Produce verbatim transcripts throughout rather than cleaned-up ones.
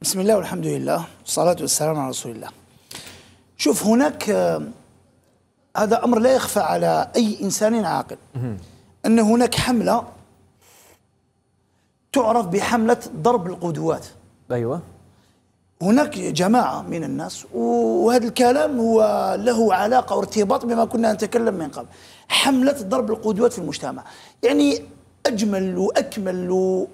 بسم الله والحمد لله والصلاة والسلام على رسول الله. شوف، هناك هذا أمر لا يخفى على أي إنسان عاقل، أن هناك حملة تعرف بحملة ضرب القدوات. أيوة. هناك جماعة من الناس، وهذا الكلام هو له علاقة وارتباط بما كنا نتكلم من قبل، حملة ضرب القدوات في المجتمع. يعني أجمل وأكمل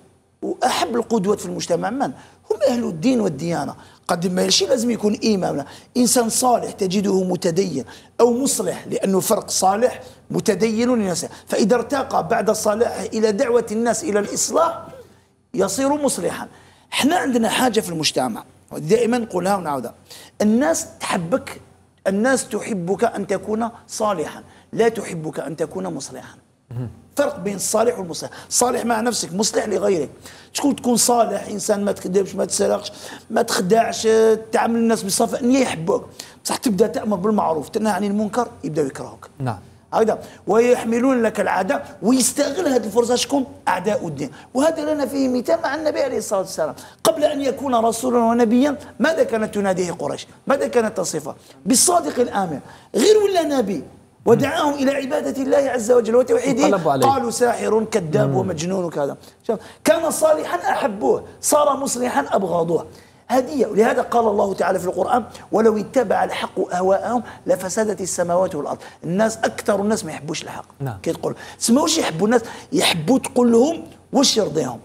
وأحب القدوات في المجتمع من؟ هم أهل الدين والديانة. قد ما يشي لازم يكون إمام، إنسان صالح تجده متدين أو مصلح، لأنه فرق صالح متدين للناس. فإذا ارتقى بعد صلاحه إلى دعوة الناس إلى الإصلاح يصير مصلحا. احنا عندنا حاجة في المجتمع دائما نقولها ونعودها، الناس تحبك، الناس تحبك أن تكون صالحا، لا تحبك أن تكون مصلحا. فرق بين الصالح والمصلح. صالح مع نفسك، مصلح لغيرك. شكون تكون صالح؟ انسان ما تكذبش، ما تسرقش، ما تخدعش، تعامل الناس بصفاء، ان يحبوك. بصح تبدا تامر بالمعروف، تنهى عن المنكر، يبداو يكرهوك. نعم. هذا ويحملون لك العداء، ويستغل هذه الفرصه شكون؟ اعداء الدين. وهذا لنا فيه مثال مع النبي عليه الصلاه والسلام. قبل ان يكون رسولا ونبيا ماذا كانت تناديه قريش؟ ماذا كانت تصفه؟ بالصادق الامن. غير ولا نبي ودعاهم إلى عبادة الله عز وجل وتوحيده، قالوا ساحر كذاب ومجنون وكذا. كان صالحا أحبوه، صار مصلحا أبغضوه. هذه. ولهذا قال الله تعالى في القرآن: ولو اتبع الحق أهواءهم لفسدت السماوات والأرض. الناس أكثر الناس ما يحبوش الحق. نعم. كي تقول سماوش يحبوا الناس، يحبوا تقول لهم واش يرضيهم.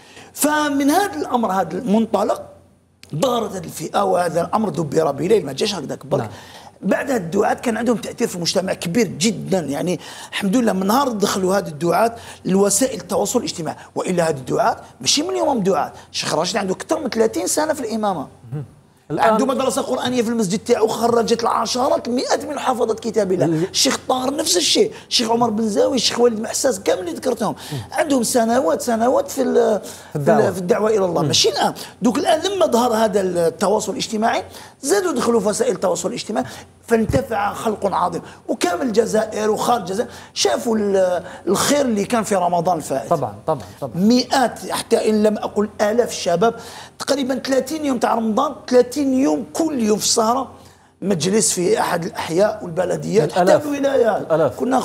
فمن هذا الأمر، هذا المنطلق، ظهرت هذه الفئة، وهذا الأمر دبر بليل، ما جاش هكذاك برك. بعد هاد الدعاة كان عندهم تأثير في المجتمع كبير جدا. يعني الحمد لله من نهار دخلوا هاد الدعاة لوسائل التواصل الاجتماعي، والا هاد الدعاة ماشي من يومهم دعاة. الشيخ راشد عنده اكثر من ثلاثين سنة في الإمامة، عنده مدرسة قرآنية في المسجد تاعو، خرجت العشرات المئات من حافظة كتاب الله. الشيخ طاهر نفس الشيء، الشيخ عمر بن زاوي، الشيخ والد محساس، كامل اللي ذكرتهم عندهم سنوات سنوات في في الدعوة, في الدعوة إلى الله. ماشي الآن. دوك الآن لما ظهر هذا التواصل الاجتماعي زادوا دخلوا في وسائل التواصل الاجتماعي، فانتفع خلق عظيم. وكامل الجزائر وخارج الجزائر شافوا الخير اللي كان في رمضان الفائت. طبعا طبعا طبعا. مئات حتى ان لم اقل الاف الشباب، تقريبا ثلاثين يوم تاع رمضان، ثلاثين يوم كل يوم في السهره، مجلس في احد الاحياء والبلديات حتى في الولايات. كنا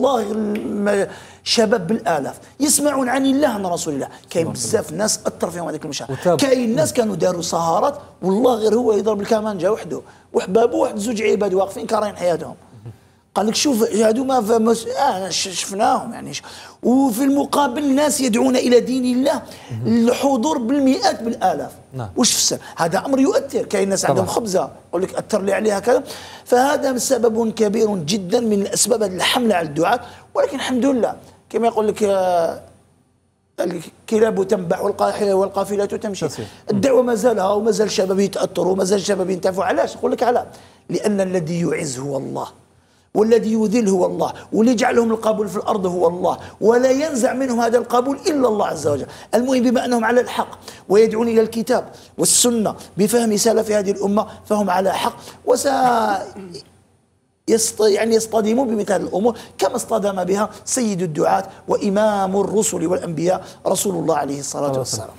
والله شباب بالالاف يسمعون عن الله، عن رسول الله. كاين بزاف ناس اثر فيهم هذاك المشاعر. كاين ناس كانوا داروا سهرات والله غير هو يضرب الكمانجه وحده وحبابه واحد زوج عباد واقفين كارين حياتهم. قال لك شوف هادو ما فهموش، آه شفناهم يعني. وفي المقابل الناس يدعون الى دين الله، الحضور بالمئات بالالاف. نعم. وش في السر؟ هذا امر يؤثر. كاين ناس عندهم خبزه يقول لك اثر لي عليها كذا. فهذا سبب كبير جدا من الاسباب الحمله على الدعاة. ولكن الحمد لله كما يقول لك الكلاب تنبح والقافله تمشي. الدعوه ما زالها، وما زال الشباب يتاثروا، وما زال الشباب ينتفعوا. علاش؟ نقول لك على لان الذي يعز هو الله، والذي يذل هو الله، واللي يجعلهم القبول في الارض هو الله، ولا ينزع منهم هذا القبول الا الله عز وجل. المهم بما انهم على الحق ويدعون الى الكتاب والسنه بفهم سلف هذه الامه، فهم على حق، وس يست... يعني يصطدموا بمثل الامور كما اصطدم بها سيد الدعاة وامام الرسل والانبياء رسول الله عليه الصلاه والسلام.